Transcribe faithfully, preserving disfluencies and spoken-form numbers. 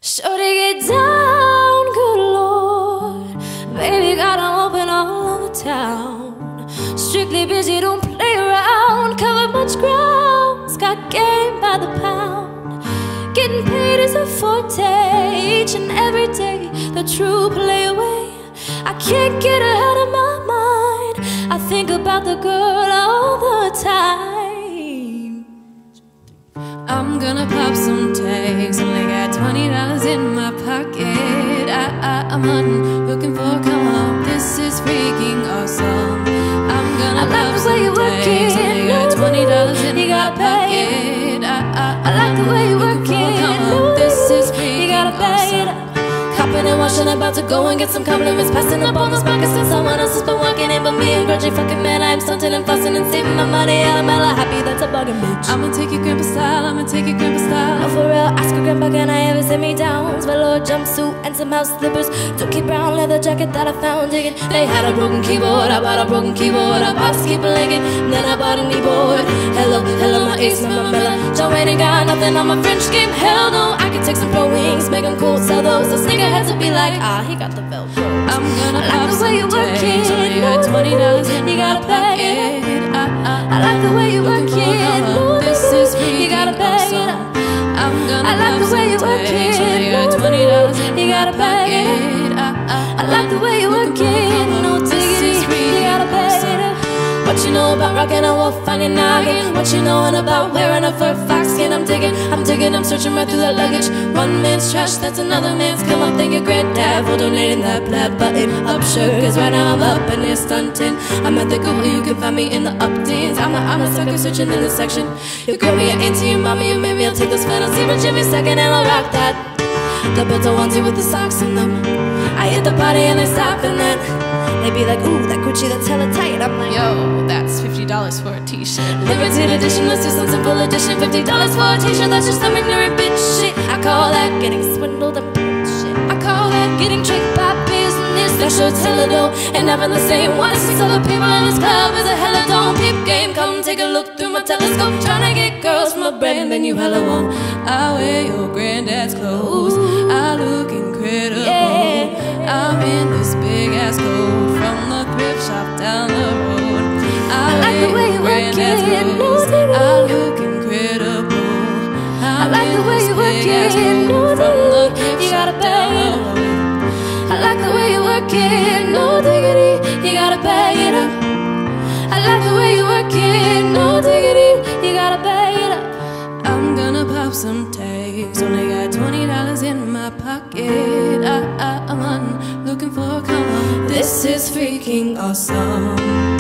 Shorty, get down, good Lord. Baby, got 'em open all over town. Strictly busy, don't play around. Cover much ground, got game by the pound. Getting paid is a forte, each and every day. The true play away, I can't get her out of my mind. I think about the girl all the time. I'm gonna pop some tags, only got twenty dollars in my pocket. I, I, I'm hunting, looking for a come up. This is freaking awesome. I'm gonna I pop like some tags, only got twenty dollars in you my pocket. I, I, I like the way you work it. This is freaking awesome. Copping and washing, about to go and get some compliments. Passing up on those pockets since someone else has been walking in. But me and grudgy fucking man, I'm stunting and fussing and saving my money. I'm hella happy, that's a bugging bitch. I'ma take your grandpa style, I'ma take your grandpa style. No, for real, ask your grandpa, can I ever sit me down? Velour jumpsuit and some house slippers, Dookie brown leather jacket that I found digging. They had a broken keyboard, I bought a broken keyboard. I popped skip a legging, then I bought a kneeboard. Hello, hello, my ace, my Mella. Joanne ain't got nothing on my French game. Hell no, I can take some pro wings, make them cool, sell those. So sneakerheads will be like, ah, he got the Velcro. I'm gonna I like the way you work it. You got twenty dollars in you gotta pay it. I, I, I like the way you work it. No, this is free. You gotta pay it. I'm gonna I like the way you work it. You got twenty dollars in you gotta pay it. I, I, I like the way you work it. No diggity, you gotta pay it. What you know about rockin' a wolf on your noggin? What you knowin' about wearing a fur fox skin? I'm digging, I'm digging, I'm searching right through the luggage. One man's trash, that's another man's. Come on, thank your granddad for donating that plaid button up shirt. Cause right now I'm up and it's stunting. I'm at the Google, you can find me in the updates. I'm a, I'm a sucker searching in the section. You girl me, your auntie, your mommy, and maybe I'll take those fantasy. But Jimmy second and I'll rock that. The built onesie with the socks in them. I hit the party and I stop and then they be like, ooh, that Gucci, that's hella tight. I'm like, yo, that's fifty dollars for a t-shirt. Limited edition, let's do some simple edition. Fifty dollars for a t-shirt, that's just some ignorant bitch shit. I call that getting swindled and shit. I call that getting tricked by business. That shirt's hella dope, and having the same one. Six other people in this club is a hella don't peep game. Come take a look through my telescope. Tryna get girls from a brand, then you hella won't. I wear your granddad's clothes. Ooh. I look incredible. Yeah. I'm in this big ass coat from the thrift shop down the road. I, I like the way you work it. No diggity. I look incredible. I'm I like the way you work it. No diggity. You gotta pay it. I like the way you work it. No diggity. You gotta pay it up. I like the way you work it. No diggity. You gotta pay it up. I'm gonna pop some tags. Only got twenty dollars in my pocket. I, I, I'm hunting, looking for a come on. This is freaking awesome.